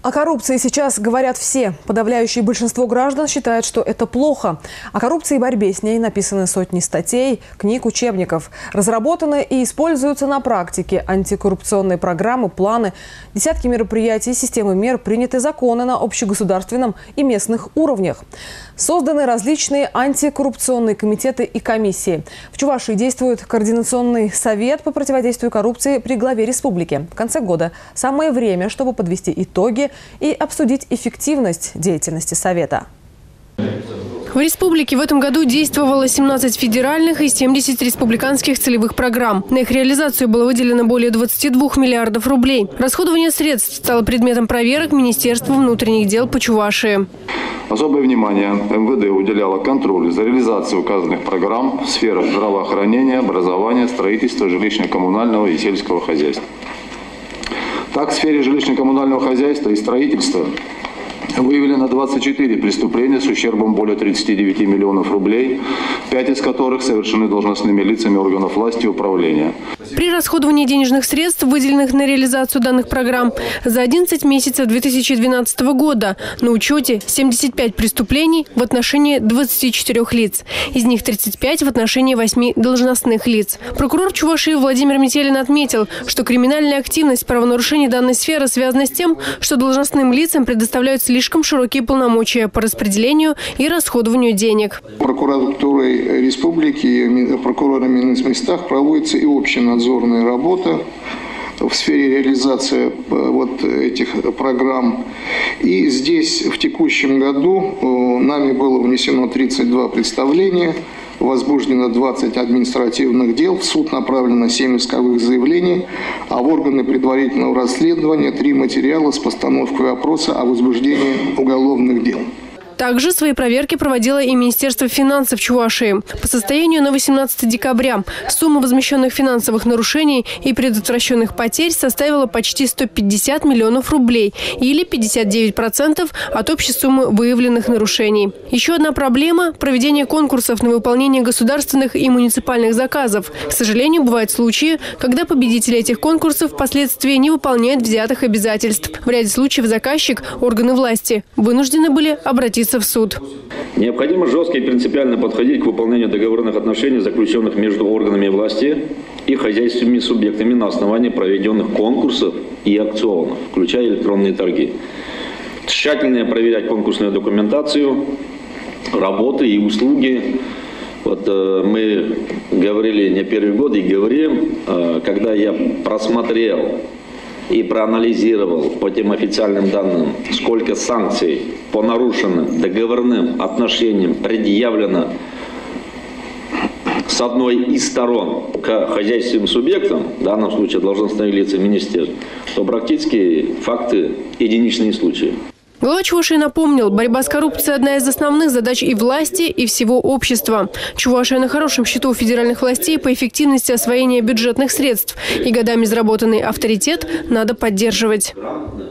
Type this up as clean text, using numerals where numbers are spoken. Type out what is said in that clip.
О коррупции сейчас говорят все. Подавляющее большинство граждан считает, что это плохо. О коррупции и борьбе с ней написаны сотни статей, книг, учебников. Разработаны и используются на практике антикоррупционные программы, планы, десятки мероприятий, системы мер, приняты законы на общегосударственном и местных уровнях. Созданы различные антикоррупционные комитеты и комиссии. В Чувашии действует Координационный совет по противодействию коррупции при главе республики. В конце года самое время, чтобы подвести итоги и обсудить эффективность деятельности совета. В республике в этом году действовало 17 федеральных и 70 республиканских целевых программ. На их реализацию было выделено более 22 миллиардов рублей. Расходование средств стало предметом проверок Министерства внутренних дел по Чувашии. Особое внимание МВД уделяло контролю за реализацией указанных программ в сферах здравоохранения, образования, строительства, жилищно-коммунального и сельского хозяйства. Так, в сфере жилищно-коммунального хозяйства и строительства выявлено 24 преступления с ущербом более 39 миллионов рублей, 5 из которых совершены должностными лицами органов власти и управления. При расходовании денежных средств, выделенных на реализацию данных программ, за 11 месяцев 2012 года на учете 75 преступлений в отношении 24 лиц. Из них 35 в отношении 8 должностных лиц. Прокурор Чувашии Владимир Метелин отметил, что криминальная активность правонарушений данной сферы связана с тем, что должностным лицам предоставляют слишком широкие полномочия по распределению и расходованию денег. Прокуратурой республики и прокурорами на местах проводится и общенадзорная работа в сфере реализации вот этих программ. И здесь в текущем году нами было внесено 32 представления, возбуждено 20 административных дел, в суд направлено 7 исковых заявлений, а в органы предварительного расследования 3 материала с постановкой вопроса о возбуждении уголовных дел. Также свои проверки проводило и Министерство финансов Чувашии. По состоянию на 18 декабря сумма возмещенных финансовых нарушений и предотвращенных потерь составила почти 150 миллионов рублей или 59% от общей суммы выявленных нарушений. Еще одна проблема – проведение конкурсов на выполнение государственных и муниципальных заказов. К сожалению, бывают случаи, когда победители этих конкурсов впоследствии не выполняют взятых обязательств. В ряде случаев заказчик, органы власти, вынуждены были обратиться в суд. Необходимо жестко и принципиально подходить к выполнению договорных отношений, заключенных между органами власти и хозяйственными субъектами на основании проведенных конкурсов и аукционов, включая электронные торги. Тщательно проверять конкурсную документацию, работы и услуги. Вот мы говорили не первый год и говорим, когда я просмотрел и проанализировал по тем официальным данным, сколько санкций по нарушенным договорным отношениям предъявлено с одной из сторон к хозяйственным субъектам, в данном случае должностные лица министерств, то практически факты единичные случаи. Глава Чувашии напомнил, борьба с коррупцией – одна из основных задач и власти, и всего общества. Чувашия на хорошем счету у федеральных властей по эффективности освоения бюджетных средств. И годами заработанный авторитет надо поддерживать.